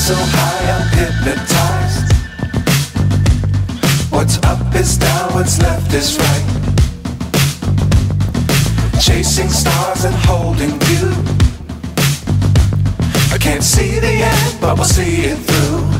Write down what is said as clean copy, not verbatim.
so high I'm hypnotized. What's up is down, what's left is right. Chasing stars and holding you. I can't see the end, but we'll see it through.